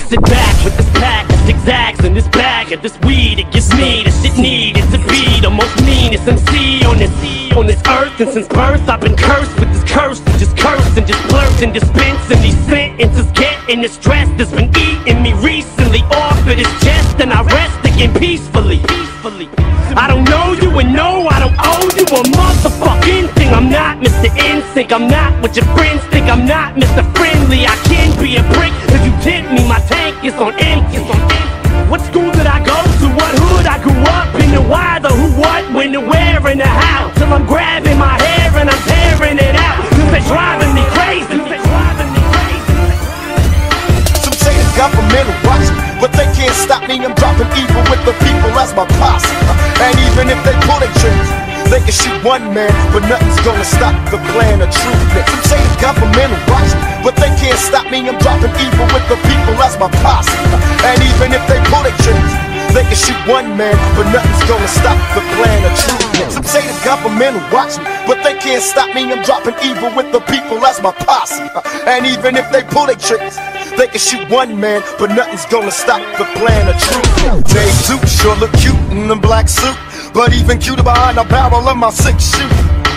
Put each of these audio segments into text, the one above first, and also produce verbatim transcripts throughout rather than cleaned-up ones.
sit back with this pack of zigzags and this bag of this weed. It gives me the shit needed to be the most meanest M C on this on this earth. And since birth I've been cursed with this curse to just curse and just blurt and dispense. And these sentences getting the stress that's been eating me recently off of this chest. And I rest again peacefully. Peacefully. I don't know you and no, I don't owe you a motherfucking thing. I'm not Mister Insync, I'm not what your friends think. I'm not Mister Friendly, I can be a prick if you tempt me. My tank is on empty. What school did I go to? What hood I grew up in? The why, the who, what, when, the where, and the how. Till I'm grabbing my hair and I'm tearing it out. Cause they're driving me crazy. Some say the government watch, but they can't stop me. I'm dropping evil with the people as my posse. And even if they pull their triggers, they can shoot one man, but nothing's gonna stop the plan of truth. Some say the government watch, but they can't stop me. I'm dropping evil with the people as my posse. And even if they pull their triggers, they can shoot one man, but nothing's gonna stop the plan of truth. Some say the government watch me, but they can't stop me. I'm dropping evil with the people as my posse. And even if they pull their triggers, they can shoot one man, but nothing's gonna stop the plan of truth. Dave Duke sure look cute in a black suit, but even cuter behind the barrel of my six shoot.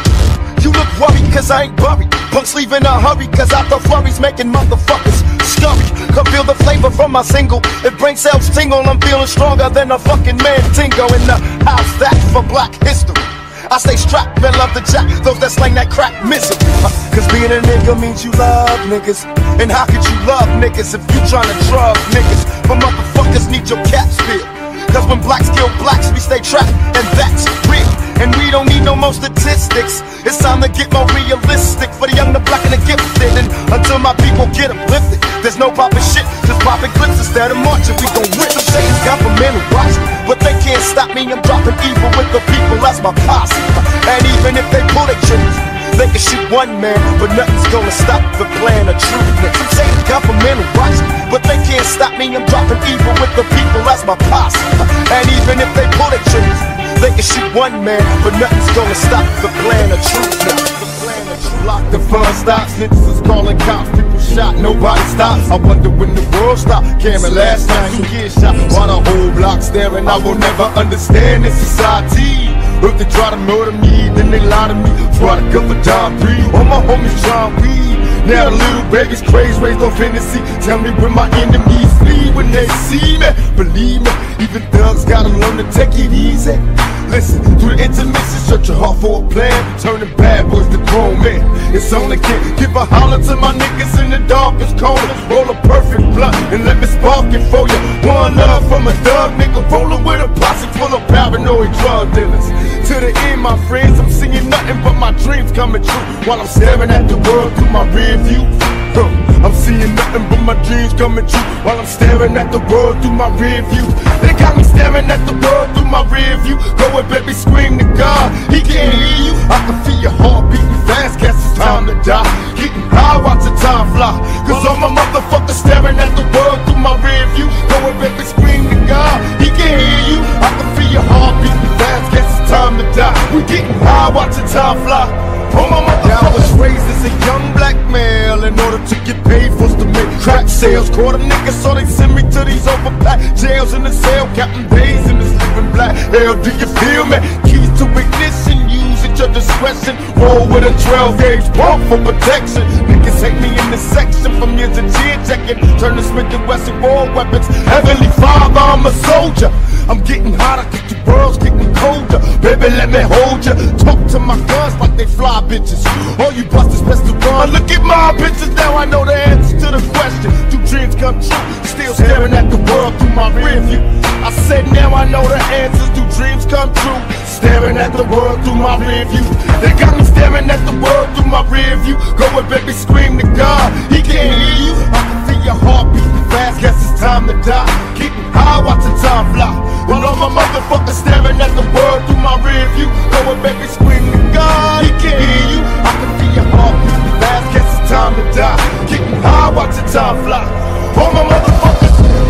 You look worried cause I ain't buried. Punks leave in a hurry cause after flurries making motherfuckers scurry. Come feel the flavor from my single. If brain cells tingle, I'm feeling stronger than a fucking man tingo in the house that's for black history. I stay strapped and love the jack, those that slang that crack misery. Cause being a nigga means you love niggas. And how could you love niggas if you tryna drug niggas? But motherfuckers need your caps filled. Cause when blacks kill blacks, we stay trapped, and that's real. And we don't need no more statistics. It's time to get more realistic for the young, the black, and the gifted. And until my people get uplifted, there's no poppin' shit, just poppin' clips instead of marching. We gon' win. Some say it's government watch, but they can't stop me. I'm dropping evil with the people as my posse. And even if they pull their triggers, they can shoot one man, but nothing's gonna stop the plan of truth. Some say the government watch, but they can't stop me. I'm dropping evil with the people as my posse. And even if they pull their triggers, they can shoot one man, but nothing's gonna stop the plan of truth. The plan of truth. Lock the fun stops, niggas is calling cops, people shot, nobody stops. I wonder when the world stopped. Cameron last night, two kids shot, while the whole block staring. I will never understand this society. If they try to murder me, then they lie to me. Try to cover John Breed. All my homies trying weed. Now the little baby's crazy, raised on fantasy. Tell me when my enemies flee when they see me. Believe me, even thugs gotta learn to take it easy. Listen, through the intermission, search your heart for a plan. Turning bad boys to grown men. It's only kid. Give a holler to my niggas in the darkest corner. Roll a perfect blunt and let me spark it for you. One love from a thug nigga, rolling with a posse full of paranoid drug dealers. To the end, my friends, I'm singing nothing but my dreams coming true. While I'm staring at the world through my rear view. Huh. I'm seeing nothing but my dreams coming true. While I'm staring at the world through my rear view. They got me staring at the world through my rear view. Go and baby, scream to God, he can't hear you. I can feel your heart beating fast, guess it's time to die. Getting high, watch the time fly. Cause all my motherfuckers staring at the world through my rear view. Go and baby, scream to God, he can't hear you. I can feel your heart beating fast, guess it's time to die. We getting high, watch the time fly. Oh my motherfuckers. I was raised as a young black male in order to get paid for to make crack sales. Caught a nigga, so they send me to these overpacked jails in the cell, counting days in this living black hell. Do you feel me? Keys to ignition, use at your discretion. Roll with a twelve gauge pump for protection. Niggas hate me in this section from years of chin checking. Turn the Smith and Wesson war weapons. Heavenly Father, I'm a soldier. I'm getting hotter cause the world's getting colder. Baby, let me hold ya. Talk to my guns like they fly bitches. All you busters best to run. Look at my bitches, now I know the answer to the question. Do dreams come true? Still staring at the world through my rear view. I said now I know the answers. Do dreams come true? Staring at the world through my rear view. They got me staring at the world through my rear view. Go and baby, scream to God, he can't hear you. I can feel your heart beating fast, guess it's time to die. Getting high, watch the time fly. While all my motherfuckers staring at the world through my rear view. Go and baby, scream to God, he can't hear you. I can feel your heart beating fast, guess it's time to die. Getting high, watch the time fly. All my motherfuckers.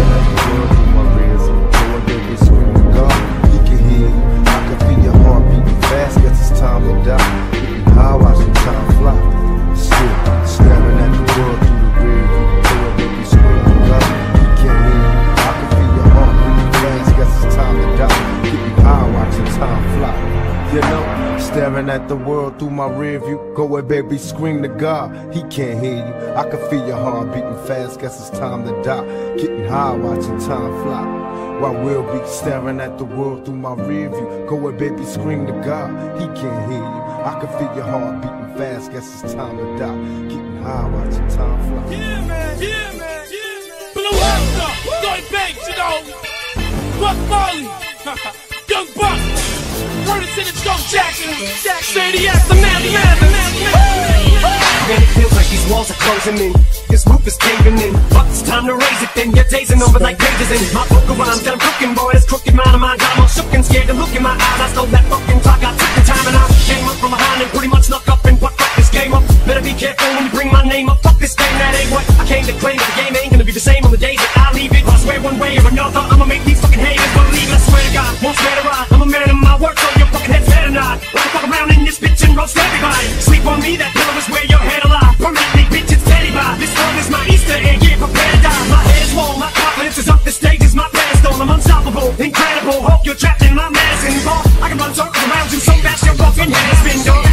Time to die, getting high, watching time fly. Still staring at the world through the rear view. Baby, screaming God, he can't the world through my rear view. Go away, baby, scream to God, he can't hear you. I can feel your heart beating fast, guess it's time to die. Getting high, watching time fly, while we'll be staring at the world through my rear view. Go away, baby, scream to God, he can't hear you. I can feel your heart beating fast, guess it's time to die. Getting high, watching time fly. Yeah, man, yeah, man, yeah, man. Blue up, going back, you know. Buck Molly, Young Buck. Word to the Joe Jackson, say the ass, the man, the man, the man, the man. Man, it feels like these walls are closing in. This roof is caving in. But it's time to raise it then. Your days are numbered like pages in my book of rhymes that I'm cooking, boy. This crooked mind of mine got all shook and scared to look in my eyes. I stole that fucking clock. I took the time and I came up from behind and pretty much snuck up and what fuck this game up. Better be careful when you bring my name up. Fuck this game, that ain't what I came to claim. But the game ain't gonna be the same on the days that I leave it. I swear one way or another, I'ma make these fucking haters believe it. I swear to God, won't swear to ride. I'm a man of my word, so your fucking head's better not. Let me fuck around in this bitch and roast everybody. Sleep on me, that pillow is where your head alive. Permanently, bitch, it's steady by. This one is my Easter egg, get prepared to die. My head is warm, my confidence is up, the stage is my pedestal. I'm unstoppable, incredible, hope you're trapped in my medicine ball. I can run circles around you so fast your fucking head has been done.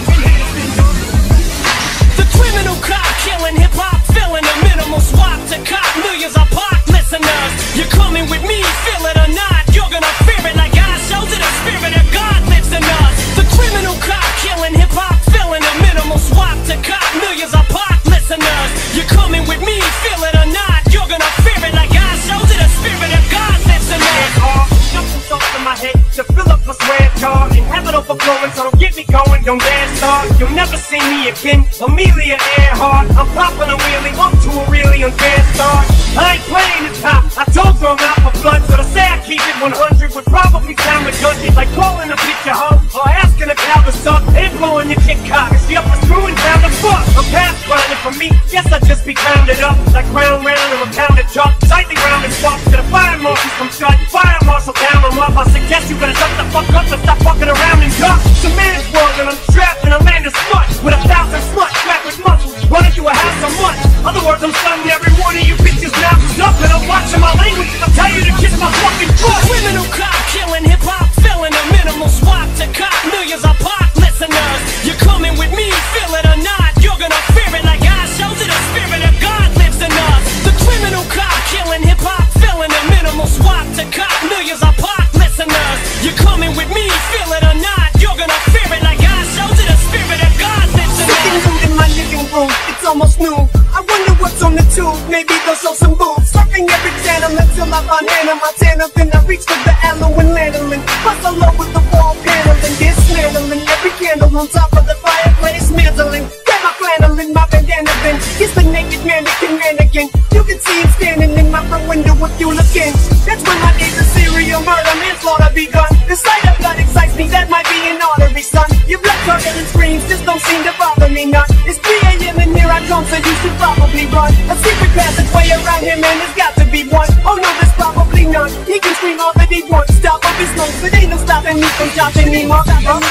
The criminal cop killing hip-hop, filling a minimal swap to cop millions of pop listeners. You're coming with me, feel it or not, you're gonna fear it like God shows it, the spirit of God lives in us. The criminal cop killing hip-hop, filling a minimal swap to cop millions of pop listeners. You're coming with me, feel it or not, you're gonna fear it like God shows it, the spirit of God lives in us. Something thoughts in my head to fill up my sweat jar and have it overflowing, so don't get me going, don't dare start. You'll never see me again, Amelia Earhart. I'm popping a wheelie, up to a really unfair start. I ain't playing this top, I told you I'm out for blood, so to say I keep it one hundred would probably sound redundant, like calling a bitch a hoe or asking a cow to suck and blowing your chick cock. Is she up for screwing down the fuck? I'm past grinding for me, guess I'd just be pounded up like round round or a pounded chalk, tightly round and fuck. To the fire marshals come shut, fire marshal down on up. I suggest you better shut the fuck up and stop fucking around and duck. It's a man's world and I'm strapped and I'm man as slut with a thousand sluts strapped with muscles running through a house so much. Other words, I'm stunning every one of you bitches mouths up and I'm watching my language. I'll tell you to kiss my fucking butt. Criminal cop killing hip-hop, filling a minimal swap to cop millions of pop listeners. You're coming with me, feel it or not, you're gonna fear it like God shows it, the spirit of God lives in us. The criminal cop killing hip-hop, filling a minimal swap to cop millions of pop listeners. You're coming with me, feel it or not, you're gonna fear it like God shows it, the spirit of God lives in us. Sitting in my living room, it's almost noon. I wonder what's on the tube, maybe they'll show some boobs. Surfing every channel until I find Hannah Montana. Then I reach for the aloe and lanolin, bustle up with the wall paneling, dismantling every candle on top of the fireplace, mantling. Grab my flannel and my bandana, then kiss the naked mannequin mannequin. You can see him standing in my front window if you look in. That's when my days of serial murder, manslaughter begun. The sight of blood excites me, that might be an artery, son. Your blood curdling screams just don't seem to bother me none. It's three A M and here I come, so you should probably run. A secret passageway around here, man, there's got to be one. Oh no, there's probably none. He can scream all that he wants, stop up his lungs, but ain't no stopping me from chopping him up.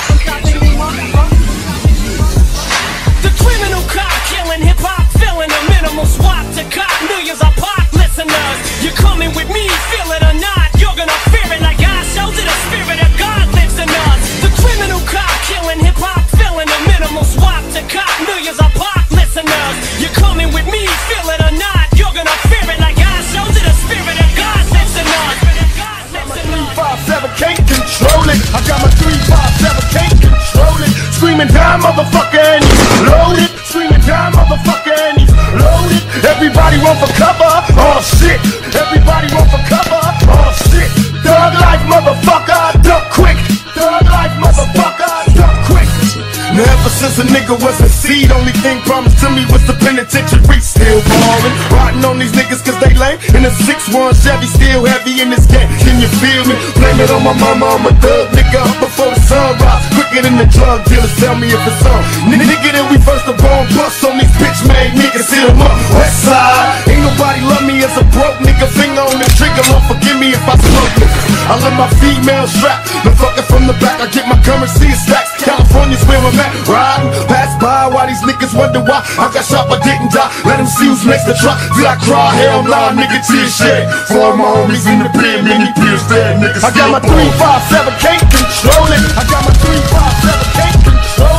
The criminal cop killing hip-hop, filling a minimal swap to cop millions of pop listeners. You're coming with me, feel it or not, you're gonna fear it like God shows it, the spirit of God lives in us. The criminal cop killing hip-hop, filling a minimal swap to cop millions of pop listeners. You're coming with me, feel it or not, you're gonna fear it like God shows it, the spirit of God lives in us. three five seven can't control it. I got my three five seven can't control it. Screaming down, motherfucker, and he's loaded. Screaming down, motherfucker, and he's loaded. Everybody run for cover. Oh shit. Everybody run for cover. Oh shit. Thug life, motherfucker. Duck quick. Thug life, motherfucker. Duck quick. Now ever since a nigga was a seed, only thing promised to me was the penitentiary. Still ballin', riding on these niggas cause they lame. In a six one Chevy, still heavy in this game. Can you feel me? Blame it on my mama, I'm a thug nigga up before the sunrise. Quicker than the drug dealers, tell me if it's on. Nigga, then we first the born bust on these bitch made niggas, hit 'em up. West side, ain't nobody love me as a broke nigga. Finger on the trigger, Lord forgive me if I smoke niggas. I let my female strap, the fucking from the back. I get my currency in stacks. California's where I'm at, riding, pass by while these niggas wonder why I got shot but didn't die. Let them see who's next to try. Did I cry? Hell nah, nigga, tears shed. For all my homies in the pen, many peers dead, niggas. I got my three five seven, can't control it. I got my three five seven, can't control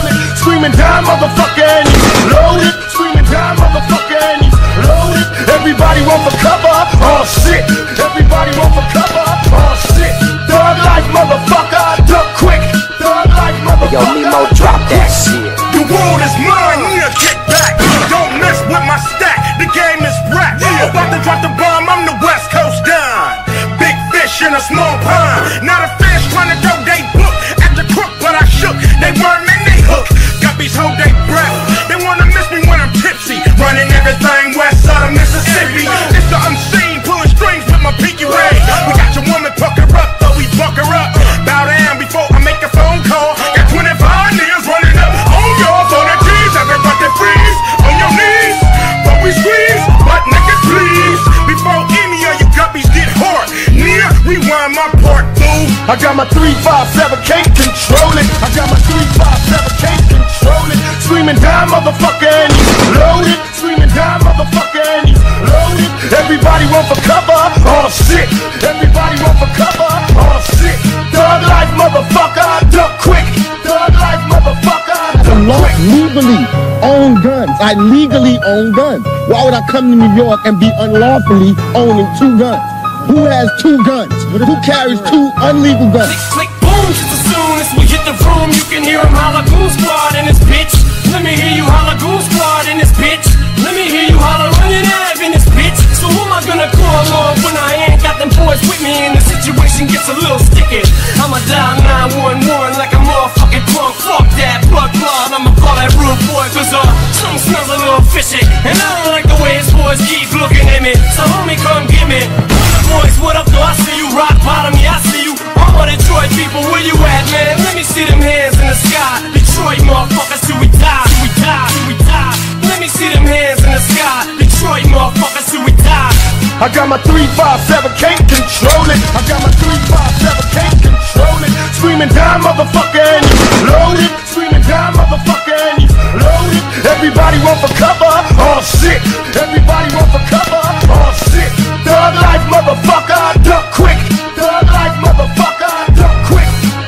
Screaming down, motherfucker, and he's loaded. Screaming down, motherfucker, and he's loaded. Everybody want for cover, oh shit. Everybody want for cover, oh shit. Thug life, motherfucker, duck quick. Thug life, motherfucker. Yo, Nemo, drop that shit. The world is mine, yeah, kick back. Don't mess with my stack, the game is rap. About to drop the bomb, I'm the West Coast Don. Big fish in a small pond. Not a fish trying to throw they book at the crook, but I shook. They worm and they hook. Got these hold they breath. They wanna miss me when I'm tipsy. Running everything west side of Mississippi. It's the unseen, pulling strings with my pinky ring. We got your woman pucker up, though we buck her up. Bow down before I make a phone call. Got twenty-five niggas running up on your phone and keys. Everybody freeze on your knees. But we squeeze, but nigga please. Before any of you guppies get hard, near rewind my part, boo. I got my three five seven, can't control it. I got my three five seven, can't control it. Screaming down, motherfucker, and he's loaded. Screaming down, motherfucker, and he's loaded. Everybody want for cover, oh shit. Everybody want for cover, oh shit. Thug life, motherfucker, duck quick. Thug life, motherfucker, duck quick. Legally own guns. I legally own guns. Why would I come to New York and be unlawfully owning two guns? Who has two guns? Who carries two unlegal guns? Click, click, boom, just as soon as we hit the room, you can hear him holler, Goon Squad in this bitch. Let me hear you holler, Goon Squad in this bitch. Let me hear you holler, running Ave in this bitch. So who am I gonna call on when I ain't got them boys with me and the situation gets a little sticky? I'ma dial nine one one like a motherfucking drunk. Fuck that blood clot, I'ma call that rude boy, cause uh, something smells a little fishy. And I don't like the way his boys keep looking at me. So homie, come get me. Boys, what up, though? I see you, rock bottom, yeah, I see you. All my Detroit people, where you at, man? Let me see them hands in the sky. Detroit motherfuckers, till we die, till we die, till we die. Let me see them hands in the sky. Detroit motherfuckers, till we die. I got my three five seven, can't control it. I got my three five seven, can't control it. Screaming down, motherfucker, and he's loaded. Screaming down, motherfucker, and he's loaded. Everybody want for cover, oh shit. Everybody want for cover, oh shit. Thug life, motherfucker, duck quick. Thug life, motherfucker, duck quick.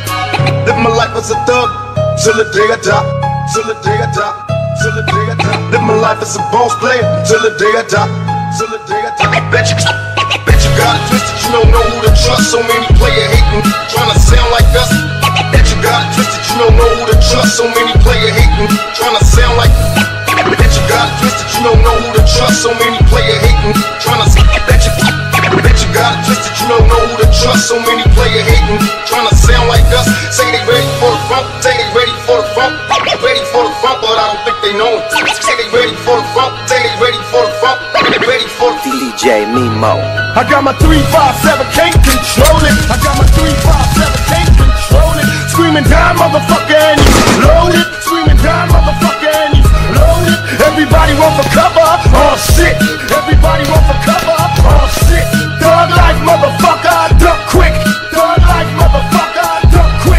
Live my life as a thug, till the day I die. Till the day I die, till the day I die. Live my life as a boss player, till the day I die. Till the day I die. Bet you, bet you got it twisted, you don't know who to trust. So many player hating, trying to sound like us. Bet you got it twisted, you don't know who to trust. So many player hating, trying to sound like. Bet you got it twisted, you don't know who to trust. So many player hating, trying to. Bet you, bet you got it twisted, you don't know who to trust. So many player hating, trying to sound like us. Say they ready for the front, say they ready for the front, ready for the front, but I don't think they know it. Say they ready for the front, say they ready for the front, ready for the D J Nemo. I got my three five seven, can't control it. I got my three five seven, can't control it. Screaming down, motherfucker, and he's loaded. Screaming down, motherfucker, and he's loaded. Everybody want for cover, oh shit. Everybody want for cover, oh shit. Thug life, motherfucker, duck quick. Thug life, motherfucker, duck quick.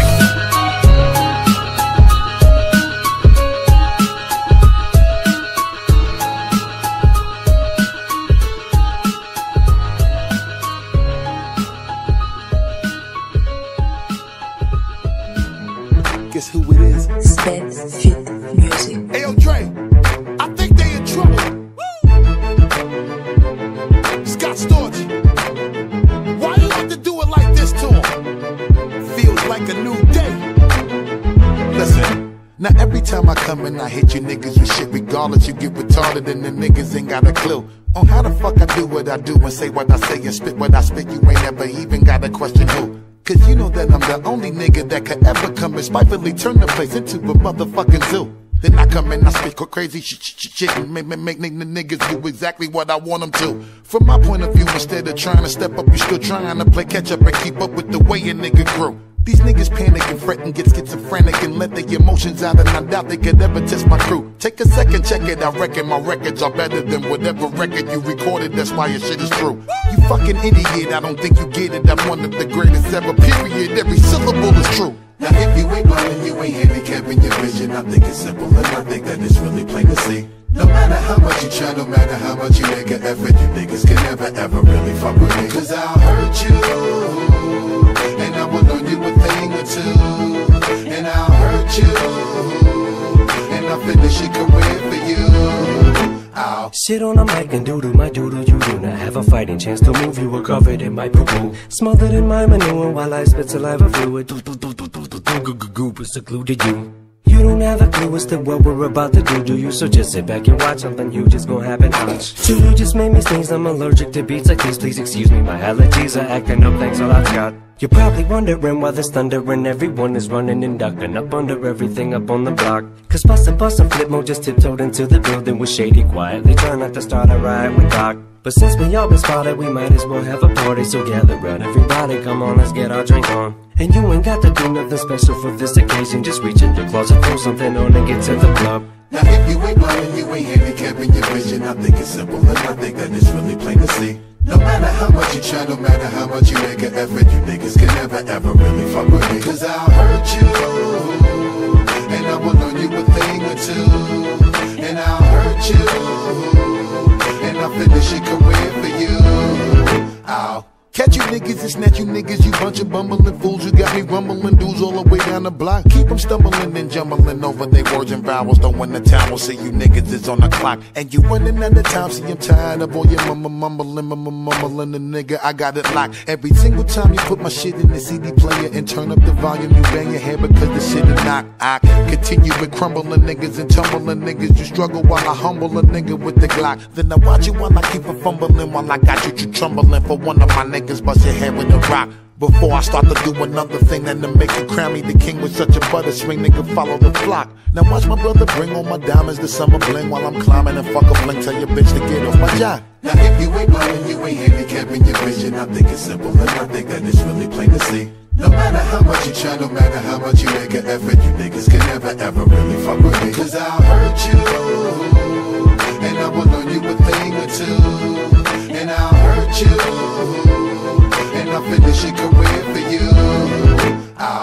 Guess who it is? Svet Fit Music. Hey yo, Dre, I think they in trouble. Scott Storch, why you have to do it like this to him? Feels like a new day. Listen, now every time I come and I hit you niggas with shit, regardless, you get retarded and the niggas ain't got a clue on how the fuck I do what I do and say what I say and spit what I spit. You ain't ever even got a question who. Cause you know that I'm the only nigga that could ever come and spitefully turn the place into a motherfucking zoo. Then I come and I speak crazy shit, shit, shit, and make, make, make the niggas do exactly what I want them to. From my point of view, instead of trying to step up, you still trying to play catch up and keep up with the way a nigga grew. These niggas panic and fret and get schizophrenic and let their emotions out, and I doubt they could ever test my crew. Take a second, check it, I reckon my records are better than whatever record you recorded, that's why your shit is true. You fucking idiot, I don't think you get it, I'm one of the greatest ever, period, every syllable is true. Now if you ain't blind and you ain't handicapping your vision, I think it's simple and I think that it's really plain to see. No matter how much you try, no matter how much you make an effort, you niggas can never ever really fuck with me. Cause I'll hurt you, and I will learn you a thing or two. And I'll hurt you, I finish your career for you. Ow. Sit on a mic and doodle my doodle you do not have a fighting chance to move. You were covered in my poo-poo, smothered in my manure while I spit saliva fluid. Do do do do do do do do goop is glued to you. You don't have a clue as to what we're about to do, do you? So just sit back and watch, something huge is gonna happen. So you just made me sneeze, I'm allergic to beats like these. Please excuse me, my allergies are acting up, thanks all I've got. You're probably wondering why there's thunder and everyone is running and ducking up under everything up on the block. Cause bust and bust and flip mode just tiptoed into the building with Shady quietly trying not to start a riot with Doc. But since we all been spotted, we might as well have a party. So gather round everybody, come on, let's get our drink on. And you ain't got to do nothing special for this occasion. Just reach in your closet, throw something on and get to the club. Now if you ain't blind and you ain't handicapping your vision, I think it's simple and I think that it's really plain to see. No matter how much you try, no matter how much you make an effort, you niggas can never ever really fuck with me. Cause I'll hurt you, and I will learn you a thing or two. And I'll hurt you, and I'll finish your career for you. I'll catch you niggas and snatch you niggas, you bunch of bumbling fools. You got me rumbling dudes all the way down the block. Keep them stumbling and jumbling over their words and vowels. Don't win the time, we'll see you niggas is on the clock. And you running out of time, see I'm tired of all your mumble mumbling, mumble mumbling. The nigga, I got it locked. Every single time you put my shit in the C D player and turn up the volume, you bang your head because the shit is knock. I continue with crumbling niggas and tumbling niggas. You struggle while I humble a nigga with the Glock. Then I watch you while I keep a fumbling while I got you, you trembling for one of my niggas. Bust your head with a rock before I start to do another thing that to make you crown me the king with such a butter swing. Nigga, follow the flock. Now watch my brother bring on my diamonds, the summer bling while I'm climbing and fuck a fling. Tell your bitch to get off my job. Now if you ain't blind and you ain't handicapping your vision, I think it's simple and I think that it's really plain to see. No matter how much you try, no matter how much you make an effort, you niggas can never ever really fuck with me. Cause I'll hurt you, and I will learn you a thing or two. And I'll hurt you, and I'll finish your career for you. Ow.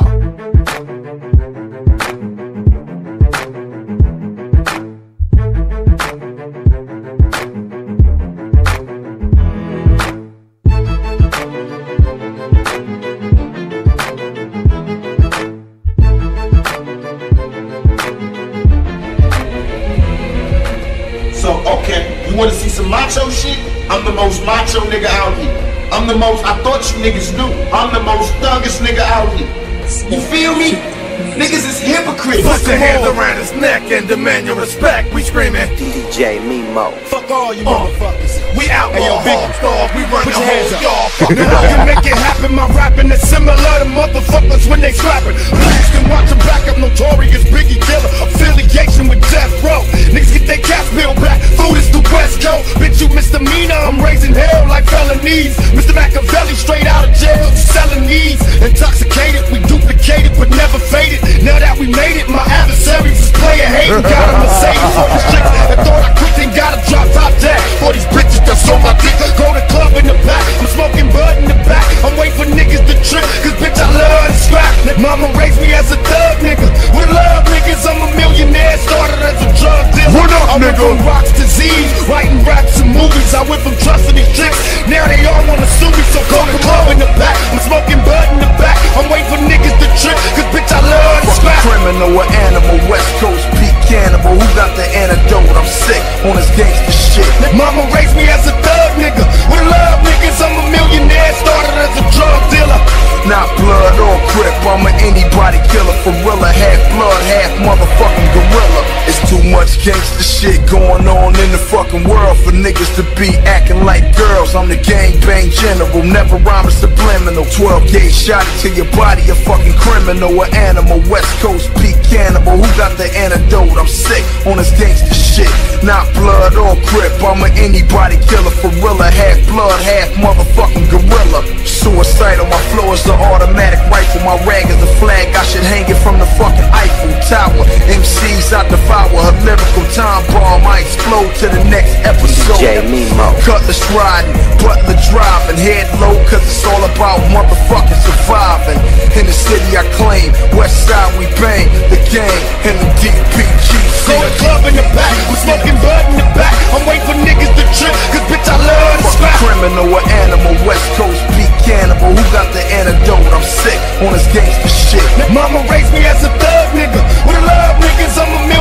So, okay, you wanna see some macho shit? I'm the most macho nigga out here. I'm the most, I thought you niggas knew, I'm the most thuggest nigga out here. You feel me? Niggas is hypocrites. Put your hands around his neck and demand your respect. We screaming D J Mimo. Fuck all you uh, motherfuckers. We out hey, yo, big stars, we run put the your whole hands up. y'all. Now I can make it happen, my rapping is similar to motherfuckers when they slapping. Blast and watch them back up, notorious Biggie killer. Affiliation with Death Row. Niggas get their cash bill back. Food is the West Coast. Bitch, you misdemeanor, I'm raising hell like felonies. Mister Machiavelli straight out of jail, selling needs. Intoxicated, we duplicated but never faded. Now that we made it, my adversaries is player hating. Got a Mercedes for these chicks that thought I quit and got a drop top deck. For these bitches that's on my dick, go to club in the back. I'm smoking bud in the back. I'm waiting for niggas to trip, cause bitch I love to scrap. Mama raised me as a thug nigga. With love niggas, I'm a millionaire. Started as a drug dealer. What up, I went nigga? from rocks to Z's, writing raps and movies. I went from trusting these chicks, now they all wanna sue me. So go to club in the back. I'm smoking bud in the back. I'm waiting for niggas to trip, cause bitch I love to scrap. Criminal or animal, West Coast peak cannibal. Who got the antidote? I'm sick on this gangster shit. Mama raised me as a thug nigga. With love niggas, I'm a millionaire. Started as a drug dealer. Not blood or crip, I'm an anybody killer. For real, half blood, half motherfucking gorilla. It's too much gangster shit going on in the fucking world for niggas to be acting like girls. I'm the gangbang general, never rhyme subliminal. twelve gauge shot to your body, a fucking criminal or animal. West Coast peak cannibal, who got the antidote? I'm sick on this gangster shit. Not blood or crip, I'm an anybody killer. For real, half blood, half motherfucking gorilla. Suicide on my floor is an automatic rifle. My rag is a flag, I should hang it from the fucking Eiffel Tower. M Cs I devour, her lyrical time bomb. I explode to the next episode. D J Mimo. Cutlass riding, butler driving, head low cause it's all about motherfucking surviving. In the city I claim, west side we bang, the gang and the D P G. Go to club in the back, I'm smoking bud in the back. I'm waiting for niggas to trip, cause bitch I love to scrap. Criminal or animal, West Coast peak cannibal. Who got the antidote? I'm sick on this gangster shit. Mama raised me as a thug nigga. With love niggas, I'm a million.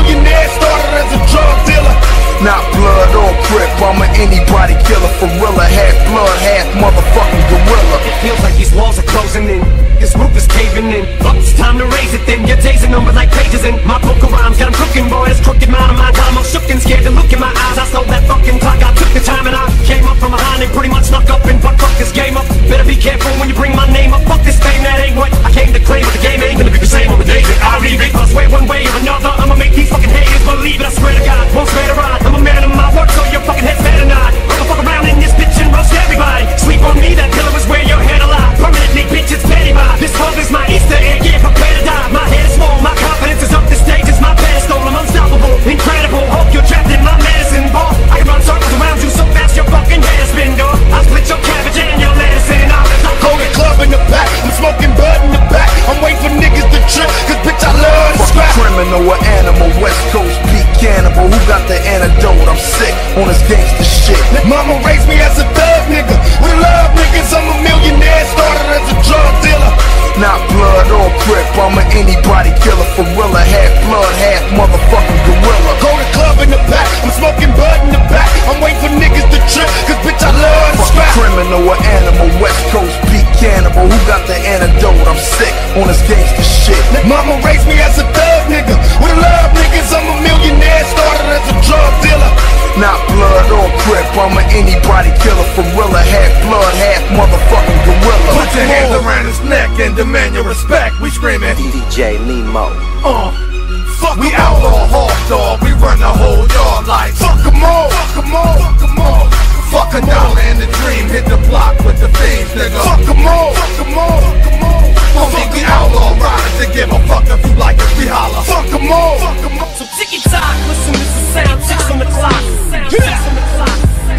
millionaire, started as a drug dealer. Not blood or crip, I'm an anybody killer. For real, half blood, half motherfucking gorilla. It feels like these walls are closing in, this roof is caving in. But it's time to raise it then, your days are numbered like pages in my book of rhymes. Got 'em cooking, boy, this crooked mind of mine. Got 'em all shook and scared to look in my eyes. I stole that fucking clock, I took the time and I came up from behind and pretty much snuck up and buck fuck this game up. Better be careful when you bring my name up. Fuck this fame, that ain't what I came to claim. But the game ain't gonna be the same on the days that I leave it. I swear one way or another, I'ma make these fucking haters believe it. I swear to God, won't swear to ride. I'm a man of my word, so your fucking head's better not. I'ma fuck around in this bitch and roast everybody. Sleep on me, that pillow is where your head alive. Permanently, bitch, it's petty vibe. This club is my Easter egg, yeah, prepare to die. My head is small, my confidence is up, the stage is my pedestal. I'm unstoppable, incredible, hope you're trapped in my medicine ball. I can run circles around you so fast your fucking head is spin, dog. I'll split your cabbage and your lettuce and I'll Go to club in the back, I'm smoking bud in the back. I'm waiting for niggas to trip, cause bitch I love to scrap. Criminal or animal, West Coast beat cannibal. Who got the antidote? I'm sick on this gangster shit. Mama raised me as a thug nigga, with love niggas, I'm a millionaire, started as a drug dealer. Not blood or crip, I'm an anybody killer. For real, half blood, half motherfucking gorilla. Go to club in the back, I'm smoking bud in the back. I'm waiting for niggas to trip, cause bitch I love to scrap. Criminal or animal, West Coast beat cannibal. Who got the antidote? I'm sick on this gangster shit. Mama raised me as a thug nigga, with love niggas, I'm a millionaire, started as a drug dealer. Not blood or crip, I'm an anybody killer. For real, half blood, half motherfucking gorilla. Put your hands around his neck and demand your respect. We screaming D J Nemo. Uh, fuck we outlaw hard dog, we run the whole yard like Fuck 'em all, fuck 'em all, fuck 'em all. fuck a dollar in the dream, hit the block with the thieves, nigga. Fuck 'em all, fuck 'em all, fuck 'em all. Homie, we outlaw riders to give a fuck if you like it, we holler. Fuck 'em all, fuck 'em all. So ticky tock, listen, this is sound six on the clock. Sound six on the clock.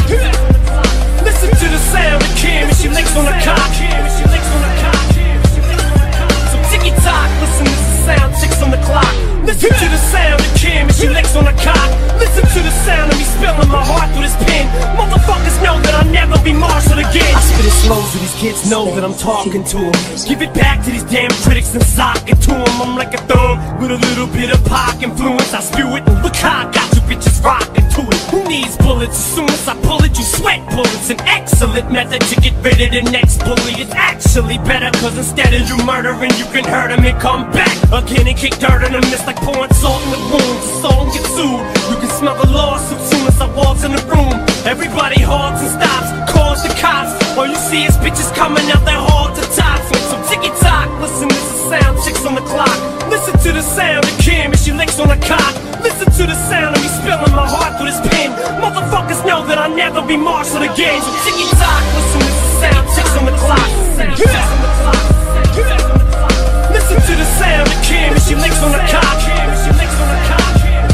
Listen to the sound of Kim and she licks on the cock. She licks on the cock. So ticky tock, listen, this is sound six on the clock. Listen to the sound of Kim and she licks on the cock. Listen to the sound of me spilling my heart through this pen. Motherfuckers know that I'll never be marshaled again. I spit it slow so these kids know that I'm talking to them. Give it back to these damn critics and sock it to them. I'm like a thumb with a little bit of pop influence. I spew it and look how I got you bitches rocking to it. Who needs bullets? As soon as I pull it, you sweat bullets. An excellent method to get rid of the next bully. It's actually better cause instead of you murdering, you can hurt him and come back again and kick dirt in them. It's like pouring salt in the wounds. The song gets sued. You can smell the lawsuit soon as I waltz in the room. Everybody halts and stops, calls the cops. All you see is bitches coming out their hall to tops. With some ticky tock, listen, this is sound six on the clock. Listen to the sound of Kim and she licks on the cock. Listen to the sound of me spilling my heart through this pen. Motherfuckers know that I'll never be marshaled again. So ticky tock, listen, this is sound six on the clock. Sound six on the clock. Listen to the sound of Kim and she licks on the cock. She licks on the cock.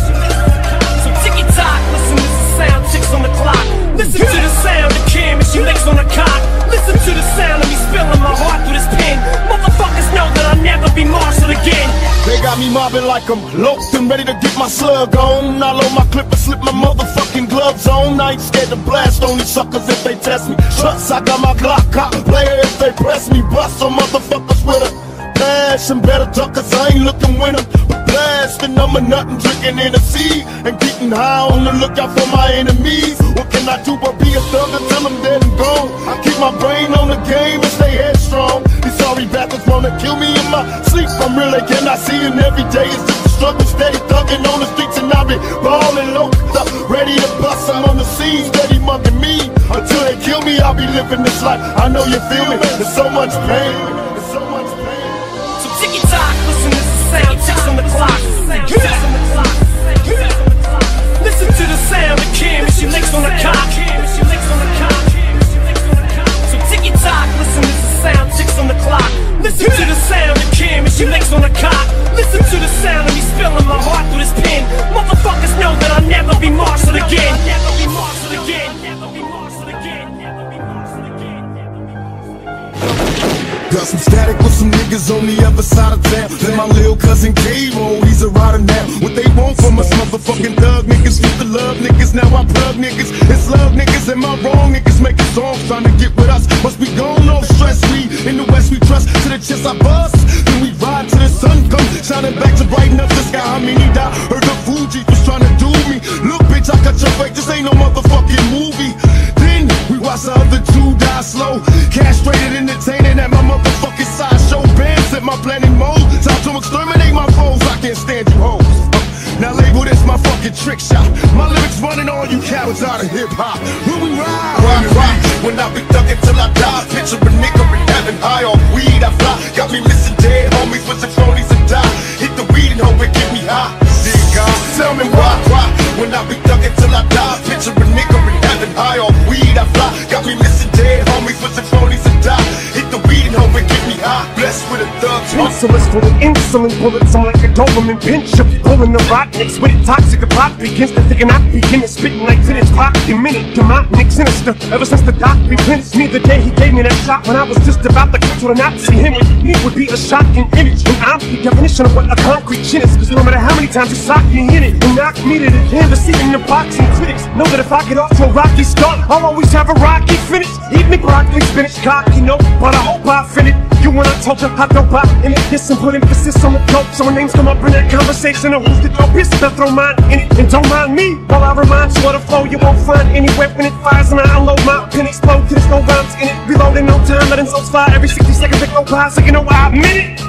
So ticky tock, listen, this is sound six on the clock. Listen to the sound of Kim and she licks on the cock. Listen to the sound of me spilling my heart through this pen. Motherfuckers know that I'll never be marshaled again. They got me mobbing like I'm loped and ready to get my slug on. I load my clip and slip my motherfucking gloves on. I ain't scared to blast on these suckers if they test me. Trust, I got my Glock, cop player if they press me. Bust some motherfuckers with a passion. Better talk cause I ain't looking with them. But blasting, I'm a nut and drinking in the sea. And getting high on the lookout for my enemies. What can I do but be a thug until I'm dead and gone? I keep my brain on the game and stay headstrong. These sorry bastards wanna kill me in my sleep. I'm really cannot see it every day. It's just a struggle, steady thugging on the streets. And I be ballin' low, up, ready to bust. I'm on the scene, steady mugging me. Until they kill me, I'll be living this life. I know you feel me, there's so much pain. There's so much pain. So ticky tock, listen, this is sound six on the clock. Six on the clock. Listen to the sound of Kim and she licks on the cock. She licks on the cock. So ticky tock, listen, this is sound six on the clock. Listen to the sound of Kim and she licks on the cock. Listen to the sound of me spilling my heart through this pen. Motherfuckers know that I'll never be marshaled again. Never be marshaled again. Never be marshaled again. Never be marshaled again. Got some static with some niggas on the other side of town. Then my little cousin K-Roll, he's a rider now. What they want from us motherfucking thug niggas, get the love niggas, now I plug niggas. It's love niggas, am I wrong? Niggas making songs trying to get with us. Must be gone, no stress, we in the West we trust. To the chest I bust, then we ride to the sun come shining back to brighten up the sky. How many die? Heard the Fuji was trying to do me. Look, bitch, I cut your face. This ain't no motherfucking movie. Then we watch the other two die slow. Castrated, entertaining at my motherfucking sideshow. Bands at my planning mode. Time to exterminate my foes. I can't stand you hoes. Now label this my fucking trick shot. My lyrics running all you cowards out of hip hop. When we ride, rock, rock. When I be thuggin' till I die. Picture a nigga in heaven high on weed I fly. Got me missing dead homies with some cronies and die. Hit the weed and hope it get me high. Dear God, tell me why, why? When I be thuggin' till I die. Picture a nigga in heaven high on weed I fly. Got me missing dead homies with some cronies and die. Hit the weed and hope it get me high. Blessed with a thug's heart. Insulin's full of insulin bullets. I'm like a Doberman pincher, pulling the rock mix with it. Toxic, the plot begins to think and I begin to spitting like tennis clock. The minute, demonic, sinister. Ever since the doc replenished me the day he gave me that shot, when I was just about to catch what a Nazi him with me would be a shocking image. And I'm the definition of what a concrete chin is. Cause no matter how many times you sock me in it and knock me to the canvas, even the boxing critics know that if I get off to a rocky start, I'll always have a rocky finish. Eat me broccoli, spinach, cocky, no, but I hope I finish. You when I told you I don't buy in it, this and put emphasis on the dope. So when names come up in that conversation, of who's the dopest, they'll throw mine in it. And don't mind me, while I remind you of the flow you won't find anywhere when it fires. And I unload my pin, explode till there's no rhymes in it. Reload in no time, letting souls fire every sixty seconds, make no pause, so you know I admit it.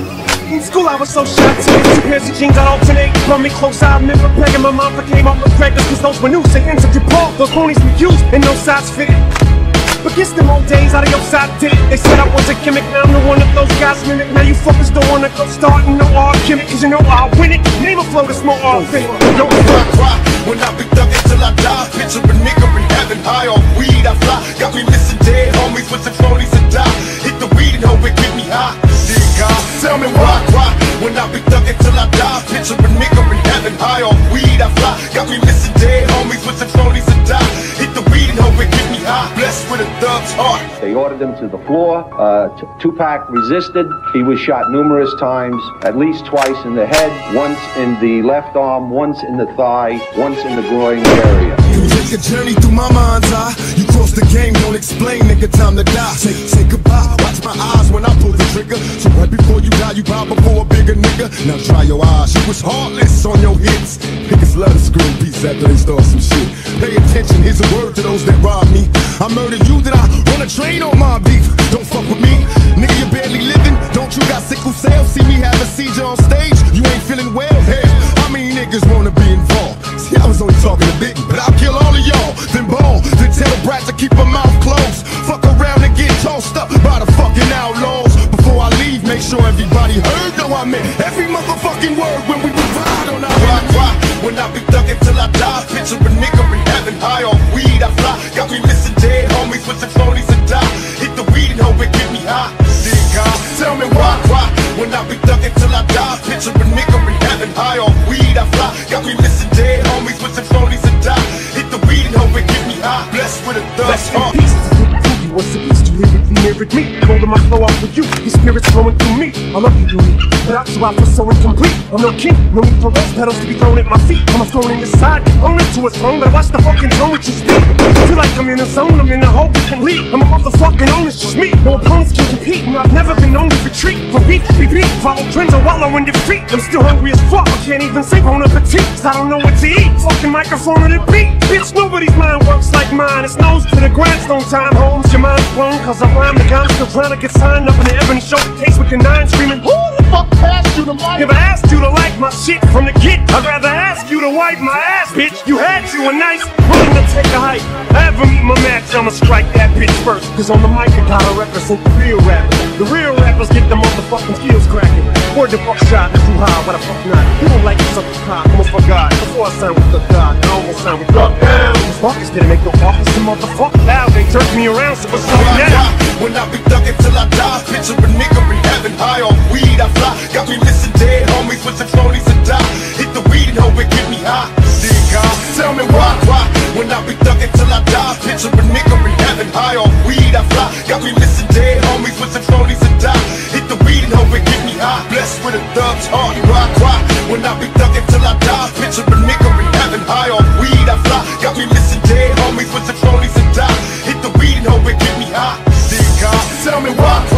In school I was so shy, two pairs of jeans I'd alternate. Run me close, I remember begging my mom for came up with crackers. Cause those were new, say ends of your paw. Those ponies we used and no size fitted. But guess them old days out of your side did it. They said I was a gimmick, now I'm the one that those guys mimic. Now you fuckers don't wanna go starting no art gimmick, cause you know I'll win it. Name a flow that's more authentic. Don't rock, rock. When I be thuggin' till I die. Picture a nigga in heaven high on weed I fly. Got me missing dead homies with some cronies and die. Hit the weed and hope it get me high. Dear God, tell me why, why? When I be thuggin' till I die. Picture a nigga in heaven high on weed I fly. Got me missing dead homies with some cronies and die. Hit the weed and hope it get me high. Blessed with a thug's heart. They ordered him to the floor. Uh, Tupac resisted. He was shot numerous times, at least twice in the head, once in the left arm, once in the thigh, once in the groin area. You take a journey through my mind's eye. You cross the game, don't explain, nigga, time to die. Say, say goodbye, watch my eyes when I pull the trigger. So right before you die, you bow before a bigger nigga. Now dry your eyes, you was heartless on your hits. Niggas love to scream peace after they start some shit. Pay attention, here's a word to those that rob me. I murder you, that I run a train on my beef. Don't fuck with me, nigga, you barely living. Don't you got sickle cell? See me have a seizure on stage, you ain't feeling well. Hell, how many niggas wanna be involved? See, I was only talking to Biggie, but I'll kill all of y'all, then ball. Then tell a brat to keep her mouth closed. Fuck around and get tossed up by the fucking outlaws. Before I leave, make sure everybody heard. No, I meant every motherfucking word when we provide on our rock, rock. When I be thuggin' till I die. Picture a nigga in heaven high on weed I fly. Got me missing dead homies with some cronies and die. Hit the weed and hope it get me high. Dear God, tell me why, why? When I be thuggin' till I die. Picture a nigga in heaven high on weed I fly. Got me missing dead homies with some cronies and die. Hit the weed and hope it get me high. Blessed with a thug's heart. What's the beast? You live with me, live with me. Holding my flow off with you. Your spirit's flowing through me. I love you, dude. But I'm so I feel so incomplete. I'm no king. No need for rose petals to be thrown at my feet. I'm a thrown in the side. I'm into a throne, but watch the fucking throne with you speak. I feel like I'm in a zone. I'm in a hole we can leave. I'm a motherfucking own. It's just me. No opponents can compete. And I've never been known to retreat. From beat to beat. Follow trends or wallow in defeat. I'm still hungry as fuck. I can't even say bon appetit. Cause I don't know what to eat. Fucking microphone on the beat. Bitch, nobody's mind works like mine. It's nose to the grindstone time. Homes, your mind's blown. Cause I rhyme the guy, I'm still trying to get signed up in the ebony showcase with your nine screaming. Who the fuck asked you to like? If I asked you to like my shit from the get, I'd rather ask you to wipe my ass, bitch. You had you a nice, willing to take a hike. I ever meet my match, I'ma strike that bitch first. Cause on the mic I gotta represent the real rappers. The real rappers get the motherfucking skills cracking. Word to buckshot, too high, why the fuck not? You don't like this up the cock, almost forgot. Before I signed with the God, I almost signed with the down. These fuckers didn't make no offers to motherfucker loud. They jerked me around, so what's up now? When I be thuggin' till I die. Picture a nigga in heaven high on weed I fly. Got me missing dead homies with some cronies and die. Hit the weed and hope it get me high. Dear God, tell me why, why? When I be thuggin' till I die. Picture a nigga in heaven high on weed I fly. Got me missing dead homies with some cronies and die. Hit the weed and hope it get me high. Blessed with a thug's heart. Rock, rock. When I be thuggin' till I die. Picture a nigga in heaven high on weed I fly. Got me missing dead homies with some cronies and die. Hit the weed and hope it get me high. Dear God, tell me why, why?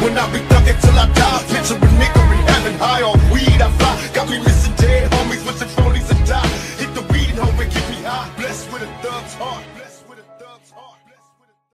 when I be thugging till I die. Picture a nigga in heaven, high on weed, I fly. Got me missing dead.